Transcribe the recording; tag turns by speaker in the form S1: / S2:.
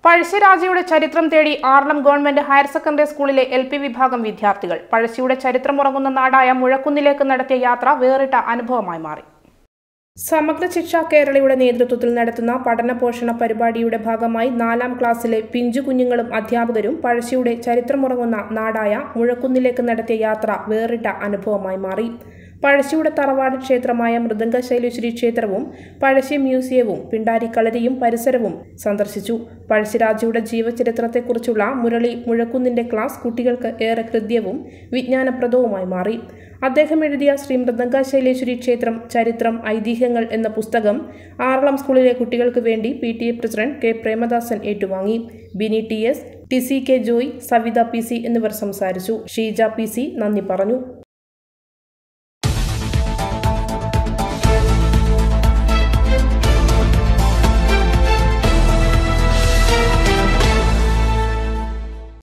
S1: പഴശ്ശിരാജയുടെ ചരിത്രം തേടി ആർളം ഗവ.ഹയർ സെക്കൻഡറി സ്കൂളിലെ എൽ.പി. വിഭാഗം വിദ്യാർത്ഥികൾ പഴശ്ശിയുടെ ചരിത്രമുറങ്ങുന്ന നാടായ മുഴക്കുന്നിലേക്ക് നടത്തിയ യാത്ര വേറിട്ട അനുഭവമായി മാറി. സമഗ്ര ശിക്ഷ കേരളയുടെ നേതൃത്വത്തിൽ നടത്തുന്ന പഠന പോഷണ പരിപാടിയുടെ ഭാഗമായി 4ാം ക്ലാസ്സിലെ പിഞ്ചു കുഞ്ഞുങ്ങളും അധ്യാപകരും പഴശ്ശിയുടെ ചരിത്രമുറങ്ങുന്ന നാടായ മുഴക്കുന്നിലേക്ക് നടത്തിയ യാത്ര വേറിട്ട അനുഭവമായി മാറി. പഴശ്ശിയുടെ തറവാട് ക്ഷേത്രമായ മൃദംഗശൈലേശ്വരി ക്ഷേത്രവും പഴശ്ശി മ്യൂസിയവും പിണ്ടാരിക്കളരിയും പരിസരവും സന്ദർശിച്ചു. പഴശ്ശിരാജയുടെ ജീവചരിത്രത്തെക്കുറിച്ചുള്ള മുരളി മുഴക്കുന്നിന്റെ ക്ലാസ് കുട്ടികൾക്ക് ഏറെ ഹൃദ്യവും വിജ്ഞാനപ്രദവുമായി മാറി. അദ്ദേഹം എഴുതിയ ശ്രീ മൃദംഗശൈലേശ്വരി ക്ഷേത്രം ചരിത്രം ഐതിഹ്യങ്ങൾ എന്ന പുസ്തകം ആർളം സ്കൂളിലെ കുട്ടികൾക്ക് വേണ്ടി PTA പ്രസിഡന്റ് കെ പ്രേമദാസൻ ഏറ്റുവാങ്ങി. Bini TS, TC K Joy, Savitha PC എന്നിവർ സംസാരിച്ചു. ഷീജ PC നന്ദി പറഞ്ഞു.